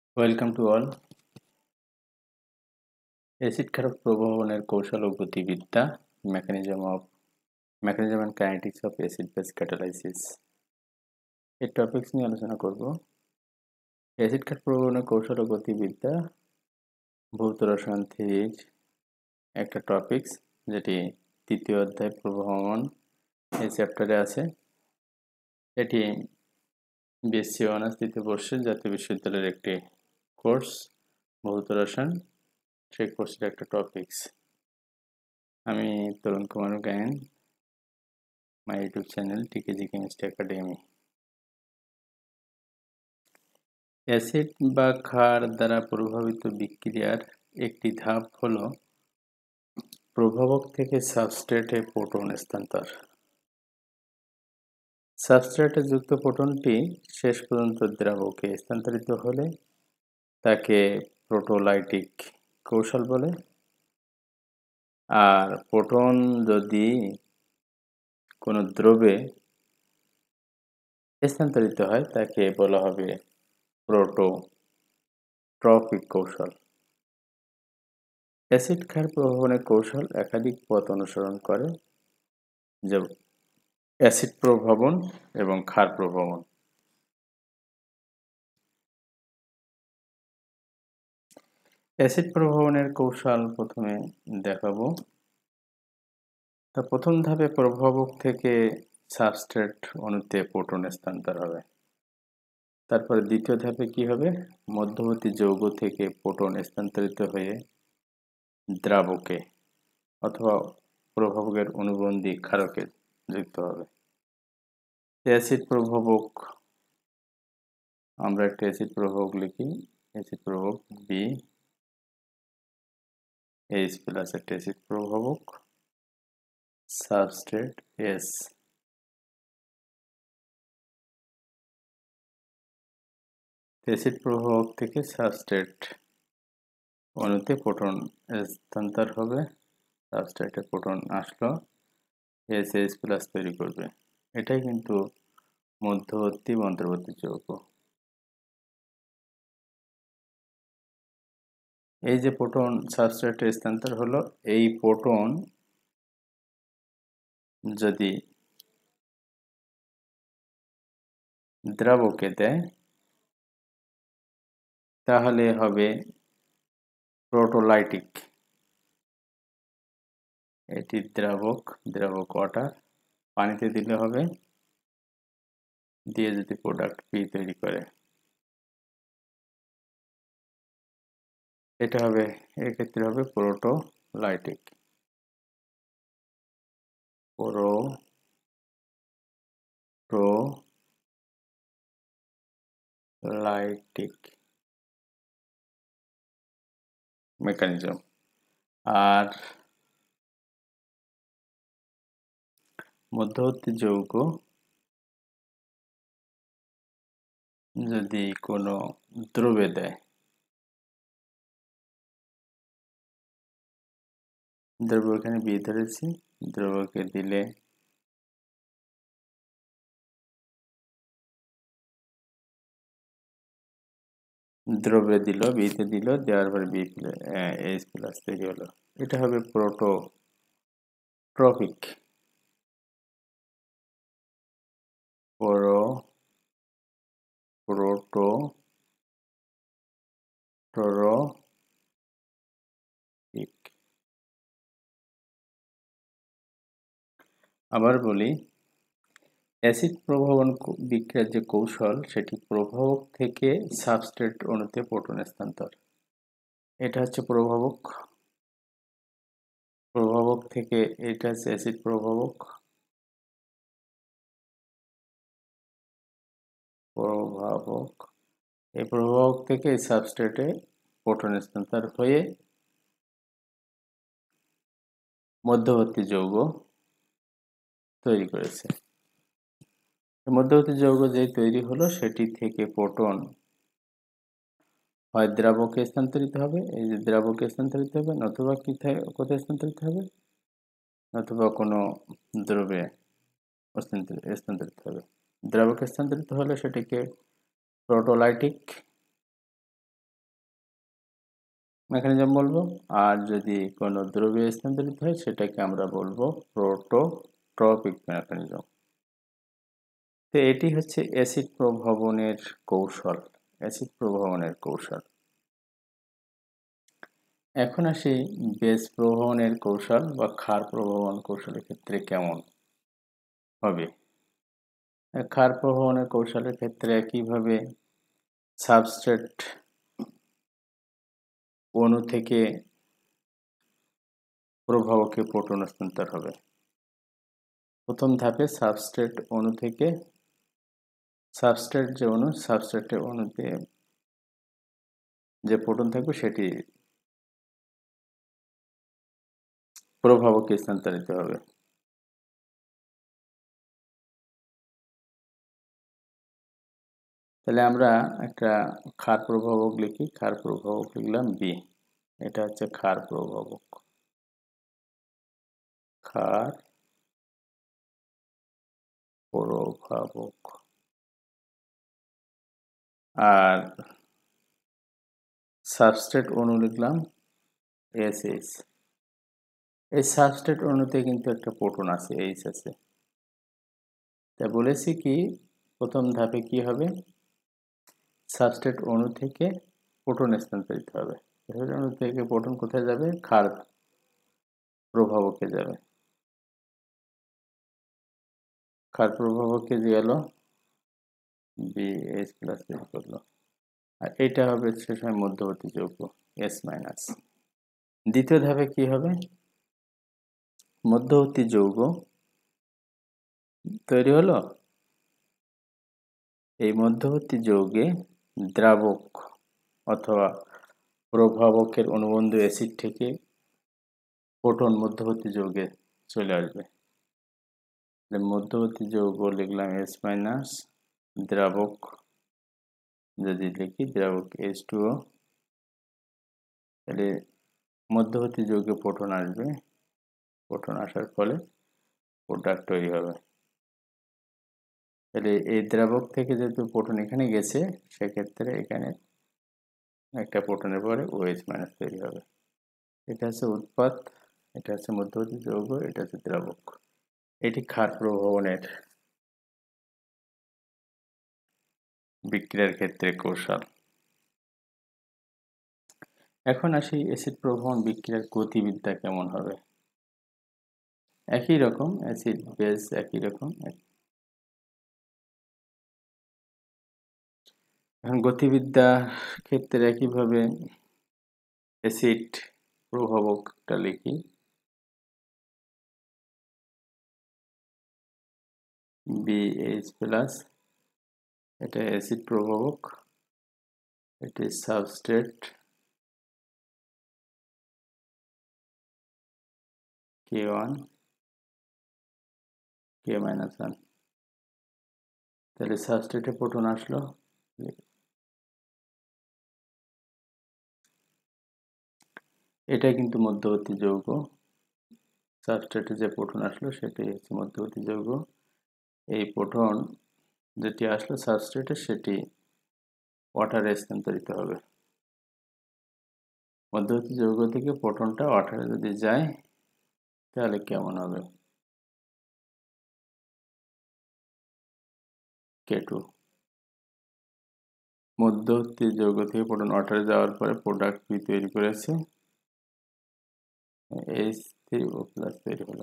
Welcome to all. Acid ক্ষারক প্রবহনের কৌশল ও গতিবিদ্যা, mechanism and kinetics of acid base catalysis এই টপিকস নিয়ে আলোচনা করব। অ্যাসিড ক্ষারক প্রবহনের কৌশল ও গতিবিদ্যা ভৌত রসায়ন থিওরির একটা টপিকস, যেটি তৃতীয় অধ্যায় প্রবহমান এই চ্যাপ্টারে আছে। এটি বিএসসি অনার্স তৃতীয় বর্ষের জাতীয় বিশ্ববিদ্যালয়ের একটি কোর্স, ভৌত রসায়ন। সেই কোর্সের একটা টপিকস। আমি Tarun Kumar Gayen, my YouTube channel TKG chemistry academy. Acid বা ক্ষার দ্বারা প্রভাবিত বিক্রিয়ার একটি ধাপ হল প্রভাবক থেকে সাবস্ট্রেটে প্রোটন স্থানান্তর। সাবস্ট্রেটে যুক্ত প্রোটনটি শেষ পর্যন্ত দ্রাবকে স্থানান্তরিত হলে তাকে প্রোটোলাইটিক কৌশল বলে। আর প্রোটন যদি কোনো দ্রবে স্থানান্তরিত হয় তাকে বলা হবে প্রোটোট্রপিক কৌশল। অ্যাসিড ক্ষার প্রভাবনের কৌশল একাধিক পথ অনুসরণ করে, যেমন অ্যাসিড প্রভাবন এবং ক্ষার প্রভাবন। অ্যাসিড প্রভাবনের কৌশল প্রথমে দেখাবো। প্রথম ধাপে প্রভাবক থেকে সাবস্ট্রেট অণুতে প্রোটন স্থানান্তর হবে। তারপরে দ্বিতীয় ধাপে কি হবে? মধ্যবর্তী যৌগ থেকে প্রোটন স্থানান্তরিত হয়ে দ্রাবকে অথবা প্রভাবকের অনুবন্ধী ক্ষারকে যুক্ত হবে। অ্যাসিড প্রভাবক, আমরা একটা অ্যাসিড প্রভাবক লিখি। অ্যাসিড প্রভাবক বি, এইচ প্লাস একটা অ্যাসিড প্রভাবক, সাবস্ট্রেট এস। অ্যাসিড প্রভাবক থেকে সাবস্ট্রেট অণুতে প্রোটন স্থানান্তর হবে। সাবস্ট্রেটে প্রোটন আসলো, এস এইচ প্লাস তৈরি করবে। এটাই কিন্তু মধ্যবর্তী বা অন্তর্বর্তী যৌগ। এই যে প্রোটন সাবস্ট্রেটে স্থানান্তর হলো, এই প্রোটন যদি দ্রাবকে দেয় তাহলে হবে প্রোটোলাইটিক। এটি দ্রাবক ওয়াটার, পানিতে দিলে হবে, দিয়ে যদি প্রোডাক্ট পি তৈরি করে, এটা হবে, এক্ষেত্রে হবে প্রোটোলাইটিক। প্রোটোলাইটিক মেকানিজম। আর মধ্যবর্তী যৌগ যদি কোনো দ্রবে দেয়, দ্রব্য এখানে বি ধরেছি, দ্রবকে দিলে দ্রব্যে দিল, বিতে দিল, দেওয়ার পরে বি এইচ প্লাস তৈরি হলো। এটা হবে প্রোটোট্রপিক। প্রোটোট্রপিক। আবার বলি, অ্যাসিড প্রভাবন বিক্রিয়ার যে কৌশল, সেটি প্রভাবক থেকে সাবস্ট্রেট অণুতে প্রোটন স্থানান্তর। এটা হচ্ছে প্রভাবক থেকে, এটা হচ্ছে অ্যাসিড প্রভাবক। এই প্রভাবক থেকে সাবস্ট্রেটে প্রোটন স্থানান্তর হয়ে মধ্যবর্তী যৌগ তৈরি করেছে। মধ্যবর্তী যৌগ যে তৈরি হলো, সেটি থেকে প্রোটন হয় দ্রাবকে স্থানান্তরিত হবে, এই যে দ্রাবকে স্থানান্তরিত হবে, নতুবা কোথায় স্থানান্তরিত হবে, নতুবা কোনো দ্রবে স্থানান্তরিত হবে। দ্রাবকে স্থানান্তরিত হলে সেটিকে প্রোটোলাইটিক মেকানিজম বলবো। আর যদি কোনো দ্রব্যে স্থানান্তরিত হয় সেটাকে আমরা বলবো প্রোটোট্রপিক মেকানিজম। তো এটি হচ্ছে অ্যাসিড প্রভাবনের কৌশল। অ্যাসিড প্রভাবনের কৌশল। এখন আসি বেস প্রভাবনের কৌশল বা ক্ষার প্রভাবন কৌশলের ক্ষেত্রে কেমন হবে। ক্ষার প্রভাবনের কৌশলের ক্ষেত্রে একইভাবে সাবস্ট্রেট অণু থেকে প্রভাবকে প্রোটন স্থানান্তর হবে। প্রথম ধাপে সাবস্ট্রেট অণু থেকে সাবস্ট্রেট যে অণু, সাবস্ট্রেটের অণুতে যে প্রোটন থাকবে সেটি প্রভাবকে স্থানান্তরিত হবে। তাহলে আমরা একটা ক্ষার প্রভাবক লিখি। ক্ষার প্রভাবক লিখলাম বি। এটা হচ্ছে ক্ষার প্রভাবক। ক্ষার প্রভাবক। আর সাবস্ট্রেট অণু লিখলাম এসএইচ। এই সাবস্ট্রেট অণুতে কিন্তু একটা প্রোটন আছে, এইচ আছে। তা বলেছি কি প্রথম ধাপে কি হবে, সাবস্ট্রেট অণু থেকে প্রোটন স্থানান্তরিত হবে। অণু থেকে প্রোটন কোথায় যাবে, ক্ষার প্রভাবকে যাবে। ক্ষার প্রভাবকে যে গেল BH প্লাস বের করলো। আর এটা হবে সে সময় মধ্যবর্তী যৌগ S মাইনাস। দ্বিতীয় ধাপে কি হবে, মধ্যবর্তী যৌগ তৈরি হলো। এই মধ্যবর্তী যৌগে দ্রাবক অথবা প্রভাবকের অনুবন্ধ অ্যাসিড থেকে প্রোটন মধ্যবর্তী যৌগে চলে আসবে। মধ্যবর্তী যৌগ লিখলাম S মাইনাস, দ্রাবক যদি লিখি দ্রাবক H2O। তাহলে মধ্যবর্তী যৌগে প্রোটন আসবে, প্রোটন আসার ফলে প্রোডাক্ট তৈরি হবে। তাহলে এই দ্রাবক থেকে যেহেতু প্রোটন এখানে গেছে, সেক্ষেত্রে এখানে একটা প্রোটনের পরে OH মাইনাস তৈরি হবে। এটা হচ্ছে উৎপাদ, এটা হচ্ছে মধ্যবর্তী যৌগ, এটা হচ্ছে দ্রাবক। এটি ক্ষার প্রভাবনের বিক্রিয়ার ক্ষেত্রে কৌশল। এখন আসি অ্যাসিড প্রভাবন বিক্রিয়ার গতিবিদ্যা কেমন হবে। একই রকম, অ্যাসিড বেস একই রকম। এখন গতিবিদ্যা ক্ষেত্রে একইভাবে অ্যাসিড প্রভাবকটা লিখি BH প্লাস, এটা অ্যাসিড প্রভাবক, এটি সাবস্ট্রেট K1 K মাইনাস 1। তাহলে সাবস্ট্রেটে প্রোটন আসলো, এটা কিন্তু মধ্যবর্তী যৌগ। সাবস্ট্রেটে যে প্রোটন আসলো সেটাই হচ্ছে মধ্যবর্তী যৌগ। এই প্রোটন যেটি আসলো সাবস্ট্রেটে সেটি ওয়াটারে স্থানান্তরিত হবে। মধ্যবর্তী যৌগ থেকে প্রোটনটা ওয়াটারে যদি যায় তাহলে কেমন হবে, K2। মধ্যবর্তী যৌগ থেকে প্রোটন ওয়াটারে যাওয়ার পরে প্রোডাক্ট বি তৈরি করেছে, H3O প্লাস তৈরি হলো।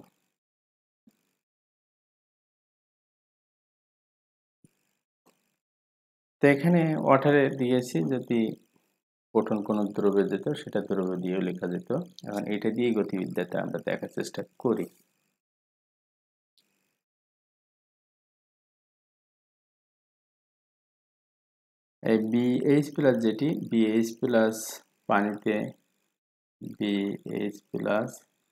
তো এখানে ওয়াটারে দিয়েছি, যদি প্রোটন কোনো দ্রব্যে যেত সেটা দ্রব্য দিয়েও লেখা যেত। এখন এটা দিয়ে গতিবিদ্যাটা আমরা দেখার চেষ্টা করি। এই BH প্লাস যেটি BH প্লাস পানিতে BH প্লাস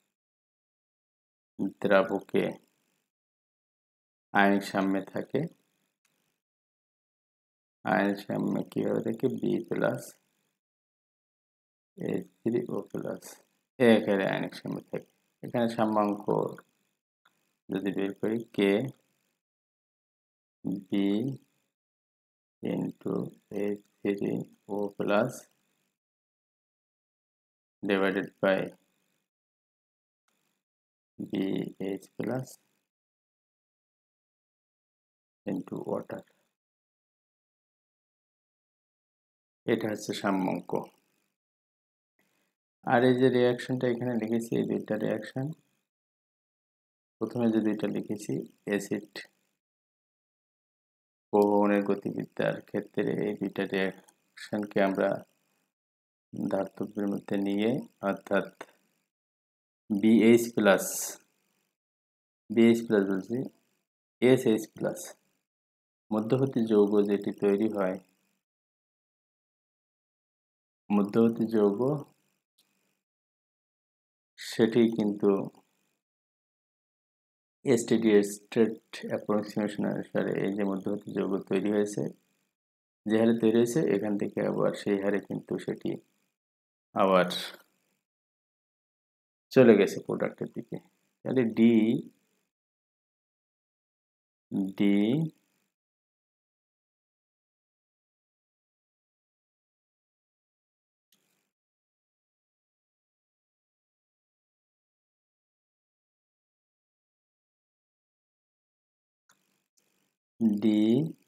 দ্রাবকে আয়নিক সাম্যে থাকে, আয়নিক সাম্যে কিভাবে থাকে, B প্লাস H3O প্লাস এখানে আয়নিক সাম্যে থাকে। এখানে সাম্যাঙ্ক যদি বের করি K B into H3O plus divided by BH plus into water। এটা হচ্ছে সাম্যাঙ্ক। আর এই যে রিয়াকশনটা এখানে লিখেছি, এই দুইটা রিয়াকশন, প্রথমে যে দুইটা লিখেছি অ্যাসিড প্রবহনের গতিবিদ্যার ক্ষেত্রে, এই দুইটা রিয়াকশনকে আমরা ধাতবের মধ্যে নিয়ে, অর্থাৎ BH প্লাস বলছি SH প্লাস মধ্যবর্তী যৌগ যেটি তৈরি হয়, মধ্যবর্তী যৌগ সেটি কিন্তু স্টেডি স্টেট অ্যাপ্রক্সিমেশন অনুসারে এই যে মধ্যবর্তী যৌগ তৈরি হয়েছে, যে হারে তৈরি হয়েছে এখান থেকে আবার সেই হারে কিন্তু সেটি আবার চলে গেছে প্রোডাক্টের দিকে। তাহলে D D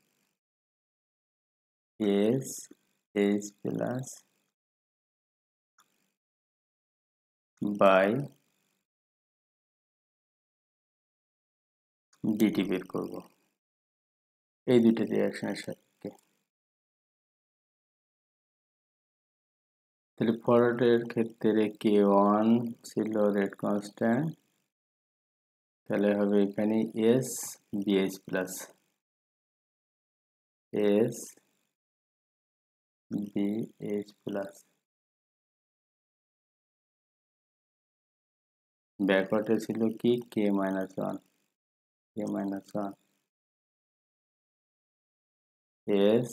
S H plus by DT বের করব এই দুইটা রিয়াকশনের সাপেক্ষে। তাহলে ফরওয়ার্ডের ক্ষেত্রে K1 ছিল রেট কনস্ট্যান্ট, তাহলে হবে এখানে S BH plus S BH plus, ব্যাকওয়ার্ডে ছিল কি K-1 S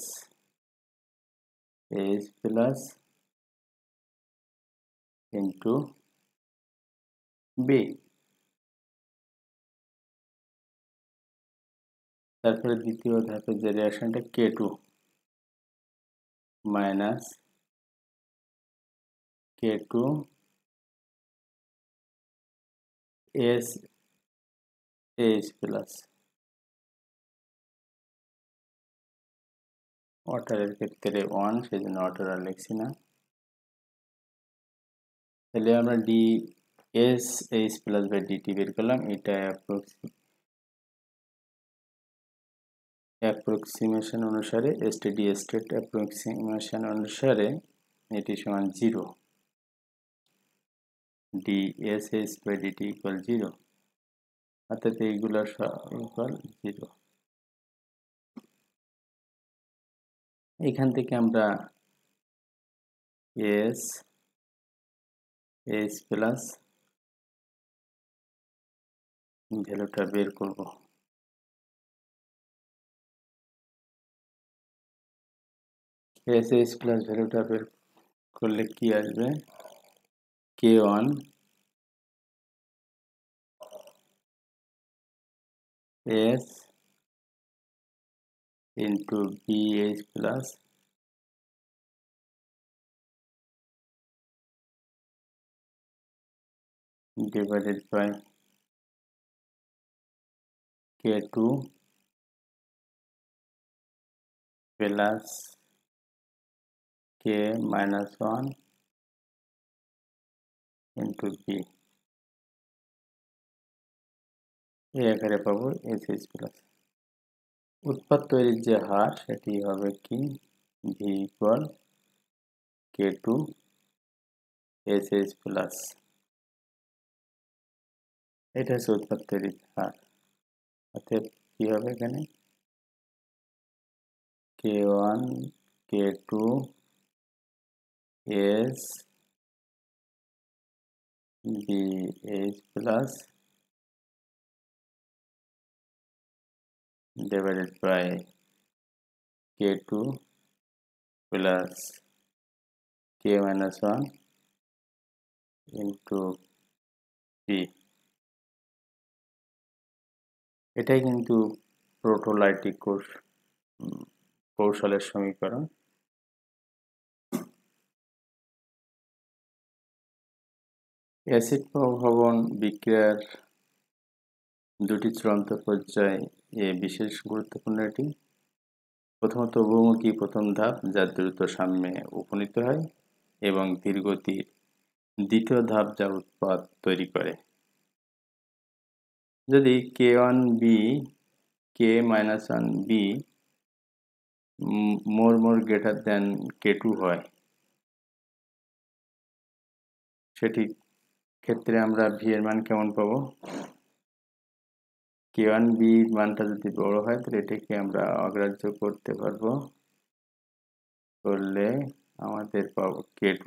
H plus into B. তারপরে দ্বিতীয় ধাপের যে রিয়াকশনটা K2 minus K2 S H plus, ওয়াটারের ক্ষেত্রে 1 সেই জন্য ওয়াটার আর লিখছি না। তাহলে আমরা D S H plus by DT বের করলাম, এটা অ্যাপ্রক্সিমেশন অনুসারে, স্টেডি স্টেট অ্যাপ্রক্সিমেশন অনুসারে এটি সমান 0, D S H by DT equal 0, অর্থাৎ এইগুলোর ইকুয়াল 0। এখান থেকে আমরা এস এইচ প্লাস ভ্যালুটা বের করব। এস এইচ প্লাস ভ্যালুটা বের করলে কি আসবে, K1 S into BH plus divided by K2 plus K-1 into B, এই আকারে পাবো SH প্লাস। উৎপাদ তৈরির যে হার সেটি হবে কি V equal K2 SH plus, এটা হচ্ছে উৎপাদ তৈরির হার। অর্থাৎ কি হবে এখানে K1 K2 S BH plus divided by K2 plus K-1 into B। এটাই কিন্তু প্রোটোলাইটিক কৌশলের সমীকরণ। অ্যাসিড প্রভাবন বিক্রিয়ার দুটি চূড়ান্ত পর্যায় এ বিশেষ গুরুত্বপূর্ণ এটি। প্রথমত বহুমুখী প্রথম ধাপ যা দ্রুত সাম্যে উপনীত হয় এবং ধীরগতির দ্বিতীয় ধাপ যা উৎপাদ তৈরি করে। যদি K1B K-1B more greater than K2 হয়, সেটি ক্ষেত্রে আমরা V এর মান কেমন পাবো? K1B মানটা যদি বড় হয় তাহলে এটাকে আমরা অগ্রাহ্য করতে পারবো, করলে আমাদের পাবো K2,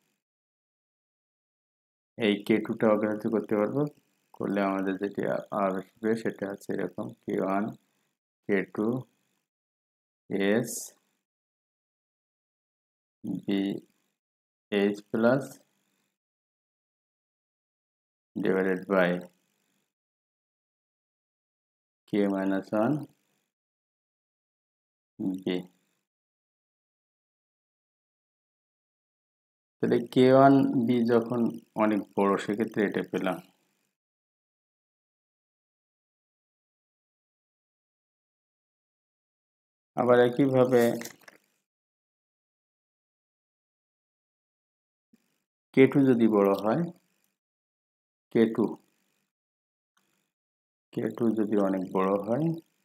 এই K2টা অগ্রাহ্য করতে পারবো, করলে আমাদের যেটি আসবে সেটা হচ্ছে এরকম K1 K2 S BH plus divided by K-1 B। তাহলে K1B যখন অনেক বড় সেক্ষেত্রে এটা পেলাম। আবার একইভাবে K2 যদি বড় হয়, K2 যদি অনেক বড় হয়,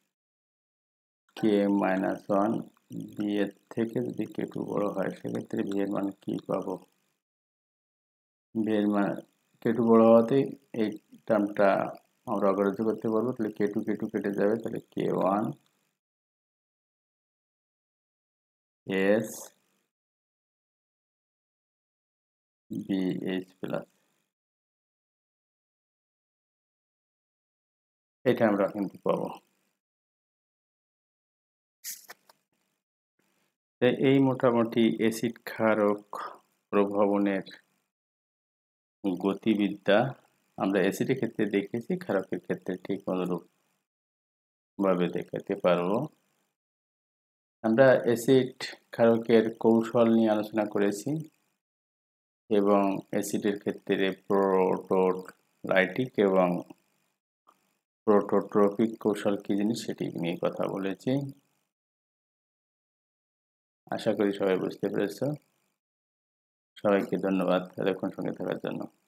K-1 B এর থেকে যদি K2 বড় হয় সেক্ষেত্রে V এর মান কি পাবো? V এর মান K2 বড় হওয়াতে এই টার্মটা আমরা অগ্রাহ্য করতে পারবো, তাহলে K2 কেটে যাবে, তাহলে K1 S BH plus, এটা আমরা কিন্তু পাবো। এই মোটামুটি অ্যাসিড ক্ষারক প্রভাবনের গতিবিদ্যা আমরা অ্যাসিডের ক্ষেত্রে দেখেছি, ক্ষারকের ক্ষেত্রে ঠিক অনুরূপ ভাবে দেখাতে পারবো। আমরা অ্যাসিড ক্ষারকের কৌশল নিয়ে আলোচনা করেছি এবং অ্যাসিডের ক্ষেত্রে প্রোটোলাইটিক এবং প্রোটোট্রপিক কৌশল কি জিনিস সেটি নিয়ে কথা বলেছি। আশা করি সবাই বুঝতে পেরেছ। সবাইকে ধন্যবাদ এতক্ষণ সঙ্গে থাকার জন্য।